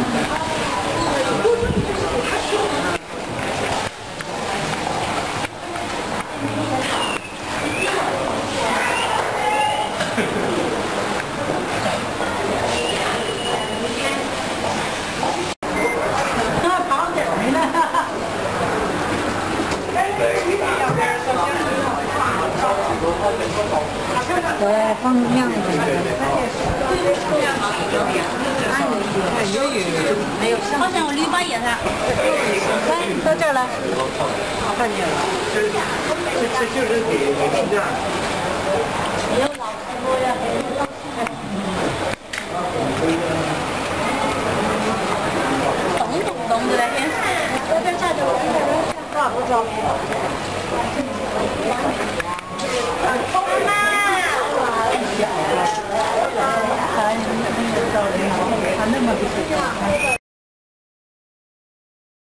对，放面子。 好像我绿把叶噻。 来，到这儿来。看见了。 这就是给人家。 没有老师傅呀。动的那天。这边下就差不多。